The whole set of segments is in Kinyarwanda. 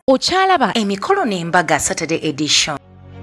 Ochalaba emikolo n'embaga Saturday edition.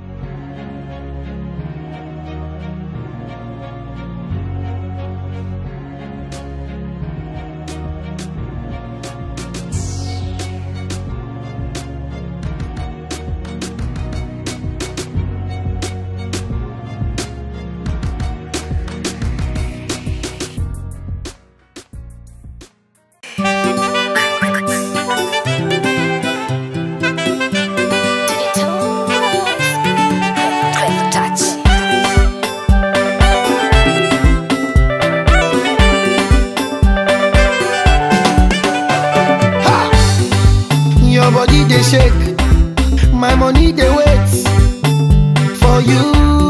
Body they shake, my money they wait for you,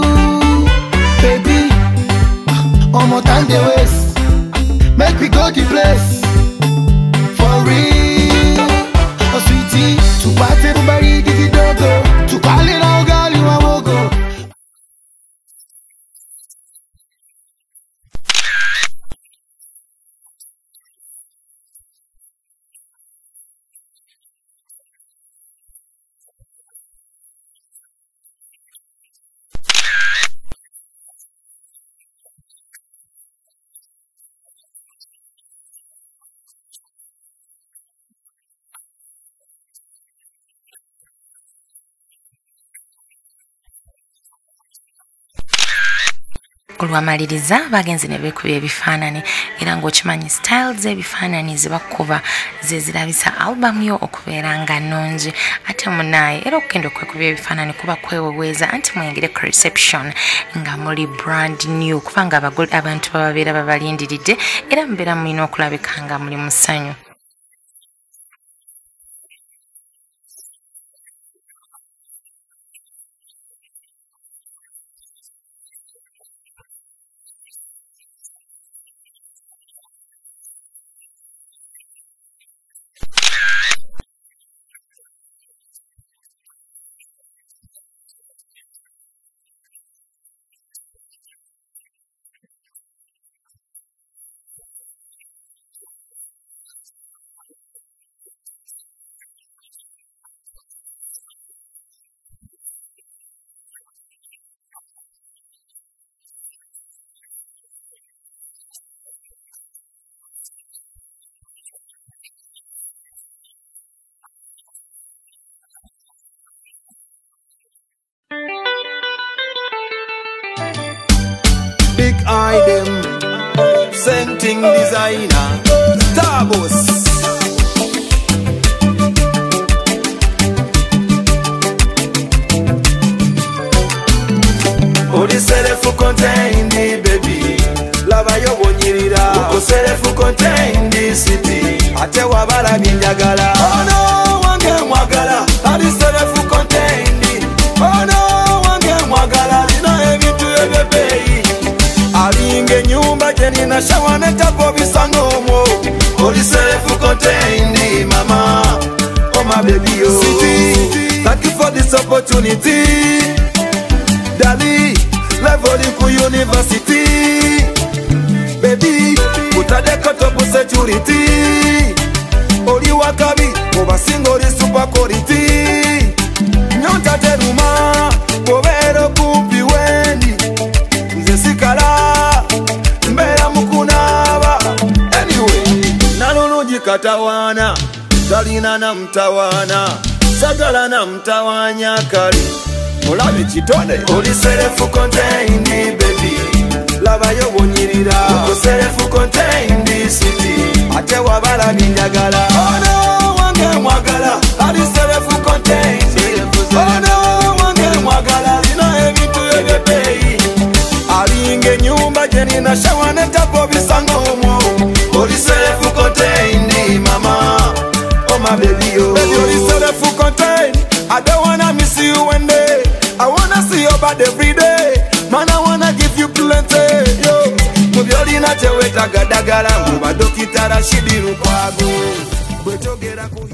baby. One more time they waste, make me go the place for real. Oh sweetie, to party everybody did it go, to call it out girl you want go. Olwamaliriza bagenzi ne beekubya ebifaananyi era ng'okimanyi styles z'ebifaananyi ze bakuba ze zirabisa album yo okubeera nga nnungi ate munaaye era okugenda okwekubya ebifaananyi kuba kweweweeza anti muyingire ku reception nga muli brand new kubanga abantu bababeera babalindiridde era mubeera mulina okulabika nga muli mu ssanyu. Big item, scenting designer, Starboss. Odi self contained, baby. Lava yo wonyirira. Uko self contained city. Ate wabala binjagala. Oh no, wange mwagala. Adi self contained. Oh no, wange mwagala. Lina ebitu ebebei. Alinge nyumba jeni na shawa netapo bisangomo. Odi self contained, mama. Oh my baby, oh. City. Thank you for this opportunity. Dali, level ku university. Baby, utadeka top security. Oli wakabi, obasingo li super quality. Nyonta teruma, kobero kumpi wendi. Nze sikala, mbera mukunaba. Anyway, nalungi katawana, talina na mtawana. Sagala na mtawanya kali. Mulabi chitone. Oli self contained, baby. Lava yo wonyirira. Uko self contained city. Ate wabala binjagala. Oh no, wange mwagala. Adi self contained. Oh no, wange mwagala. Lina ebitu ebebei. Alinge nyumba jeni na shawa netapo bisangomo. Oli self contained, mama. Oh my baby, oh. Baby, oli self contained. I don't wanna miss you one day. I wanna see your body every day. Man, I wanna give you plenty. Yo, mubyoli na chewe tagadagala. Mubadokitara shidiru kwago. Bwechogera kuhi.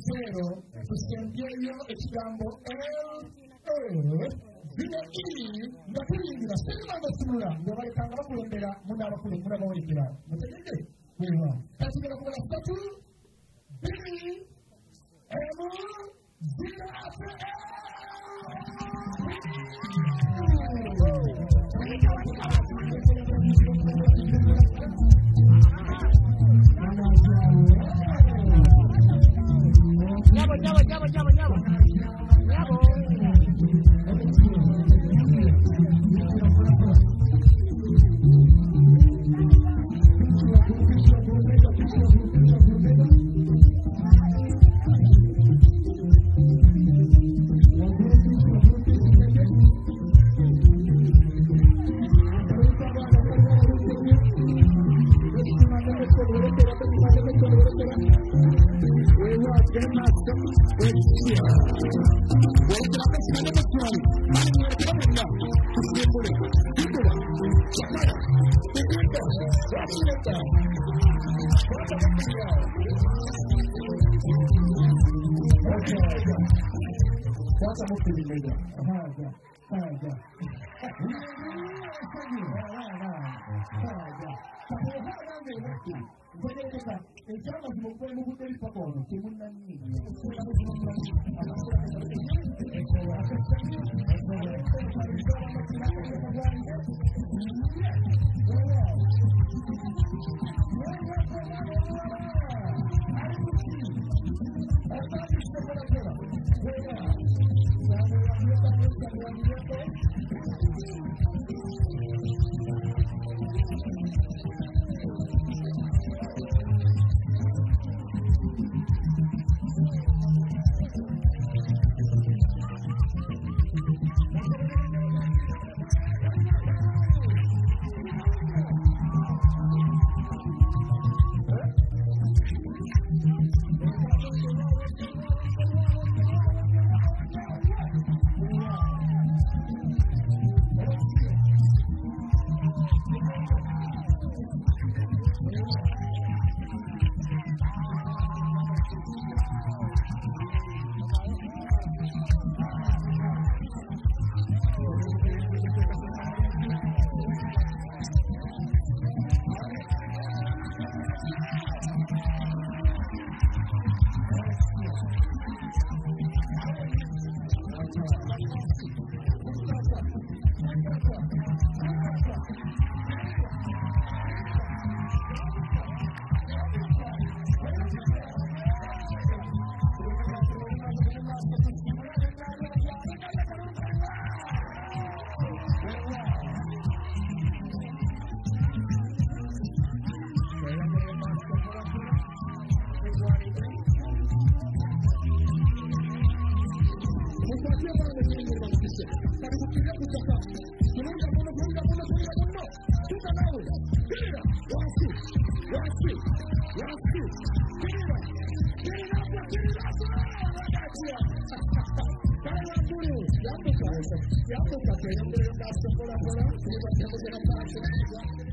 rero dusengeye ikigambo zine ndakurindira sinima ndasimura ngo bayitanga bakurondera munabakure murabawerekera mutegeke wewa katigera kubona statu bini emu zina Nyabo. Quanto amor que ele deu? Ya,